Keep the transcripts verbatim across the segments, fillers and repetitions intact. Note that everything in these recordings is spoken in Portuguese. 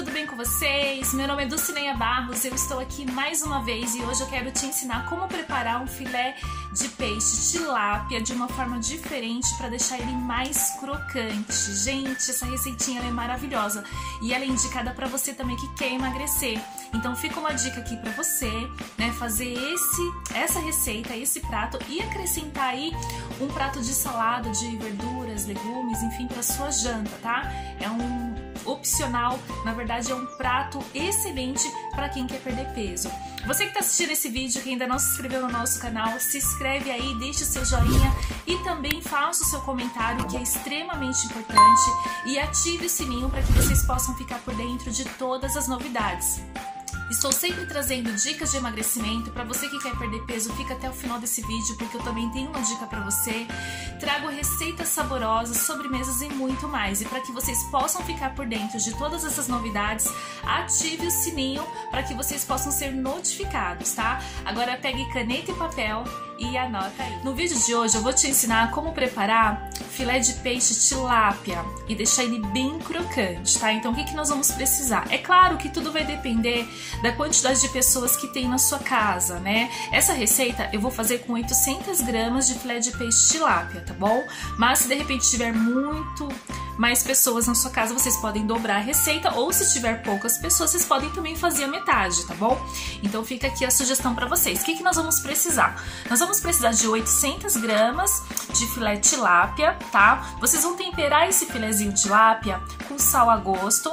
tudo bem com vocês? Meu nome é Dulcineia Barros, eu estou aqui mais uma vez e hoje eu quero te ensinar como preparar um filé de peixe tilápia de uma forma diferente para deixar ele mais crocante. Gente, essa receitinha ela é maravilhosa e ela é indicada para você também que quer emagrecer. Então fica uma dica aqui para você, né, fazer esse, essa receita, esse prato e acrescentar aí um prato de salada de verduras, legumes, enfim, para sua janta, tá? É um opcional, na verdade é um prato excelente para quem quer perder peso. Você que está assistindo esse vídeo, que ainda não se inscreveu no nosso canal, se inscreve aí, deixe o seu joinha e também faça o seu comentário, que é extremamente importante, e ative o sininho para que vocês possam ficar por dentro de todas as novidades. Estou sempre trazendo dicas de emagrecimento. Para você que quer perder peso, fica até o final desse vídeo, porque eu também tenho uma dica para você. Trago receitas saborosas, sobremesas e muito mais. E para que vocês possam ficar por dentro de todas essas novidades, ative o sininho para que vocês possam ser notificados, tá? Agora pegue caneta e papel e anota aí. No vídeo de hoje eu vou te ensinar como preparar filé de peixe tilápia e deixar ele bem crocante, tá? Então o que que nós vamos precisar? É claro que tudo vai depender da quantidade de pessoas que tem na sua casa, né? Essa receita eu vou fazer com oitocentas gramas de filé de peixe tilápia, tá bom? Mas se de repente tiver muito mais pessoas na sua casa, vocês podem dobrar a receita, ou se tiver poucas pessoas, vocês podem também fazer a metade, tá bom? Então fica aqui a sugestão para vocês. O que que nós vamos precisar? Nós vamos precisar de oitocentas gramas de filé de tilápia, tá? Vocês vão temperar esse filézinho de tilápia com sal a gosto,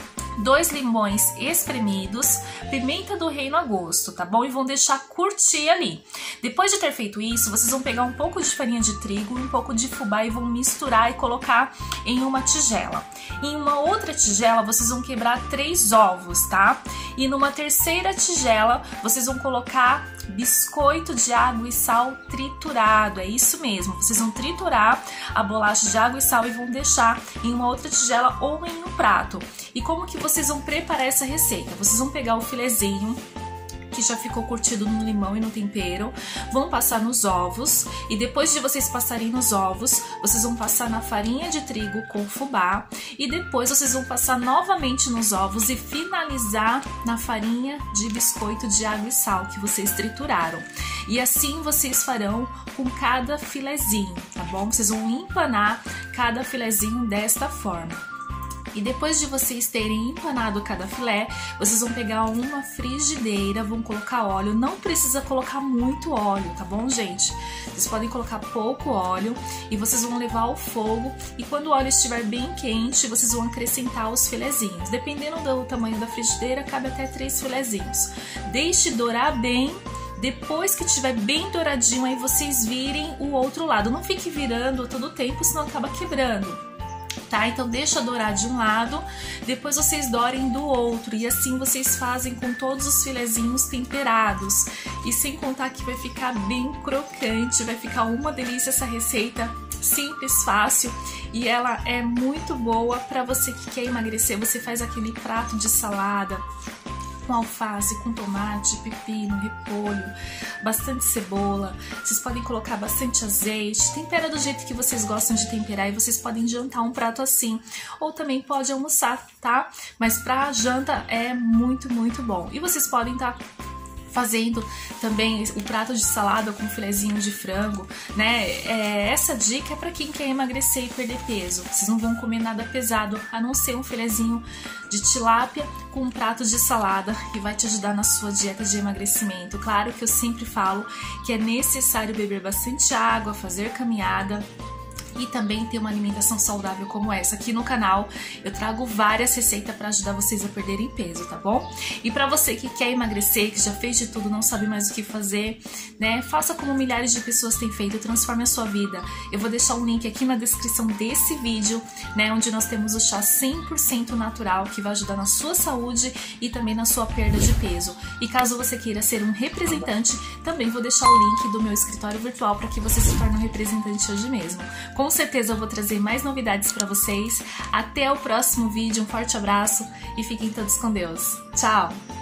dois limões espremidos, pimenta do reino a gosto, tá bom? E vão deixar curtir ali. Depois de ter feito isso, vocês vão pegar um pouco de farinha de trigo e um pouco de fubá e vão misturar e colocar em uma tigela. Em uma outra tigela, vocês vão quebrar três ovos, tá? E numa terceira tigela, vocês vão colocar biscoito de água e sal triturado, é isso mesmo. Vocês vão triturar a bolacha de água e sal e vão deixar em uma outra tigela ou em um prato. E como que vocês vão preparar essa receita? Vocês vão pegar o filezinho que já ficou curtido no limão e no tempero, vão passar nos ovos e depois de vocês passarem nos ovos, vocês vão passar na farinha de trigo com fubá e depois vocês vão passar novamente nos ovos e finalizar na farinha de biscoito de água e sal que vocês trituraram. E assim vocês farão com cada filezinho, tá bom? Vocês vão empanar cada filezinho desta forma. E depois de vocês terem empanado cada filé, vocês vão pegar uma frigideira, vão colocar óleo. Não precisa colocar muito óleo, tá bom, gente? Vocês podem colocar pouco óleo e vocês vão levar ao fogo. E quando o óleo estiver bem quente, vocês vão acrescentar os filezinhos. Dependendo do tamanho da frigideira, cabe até três filezinhos. Deixe dourar bem. Depois que estiver bem douradinho, aí vocês virem o outro lado. Não fique virando todo o tempo, senão acaba quebrando. Tá? Então deixa dourar de um lado, depois vocês dourem do outro e assim vocês fazem com todos os filezinhos temperados. E sem contar que vai ficar bem crocante, vai ficar uma delícia essa receita, simples, fácil e ela é muito boa para você que quer emagrecer. Você faz aquele prato de salada com alface, com tomate, pepino, repolho, bastante cebola. Vocês podem colocar bastante azeite, tempera do jeito que vocês gostam de temperar e vocês podem jantar um prato assim. Ou também pode almoçar, tá? Mas pra janta é muito, muito bom. E vocês podem estar fazendo também o prato de salada com filezinho de frango, né? É, essa dica é para quem quer emagrecer e perder peso. Vocês não vão comer nada pesado, a não ser um filezinho de tilápia com um prato de salada que vai te ajudar na sua dieta de emagrecimento. Claro que eu sempre falo que é necessário beber bastante água, fazer caminhada e também ter uma alimentação saudável como essa. Aqui no canal eu trago várias receitas para ajudar vocês a perderem peso, tá bom? E para você que quer emagrecer, que já fez de tudo, não sabe mais o que fazer, né? Faça como milhares de pessoas têm feito, transforme a sua vida. Eu vou deixar um link aqui na descrição desse vídeo, né? Onde nós temos o chá cem por cento natural, que vai ajudar na sua saúde e também na sua perda de peso. E caso você queira ser um representante, também vou deixar o link do meu escritório virtual para que você se torne um representante hoje mesmo. Com certeza eu vou trazer mais novidades para vocês. Até o próximo vídeo, um forte abraço e fiquem todos com Deus. Tchau!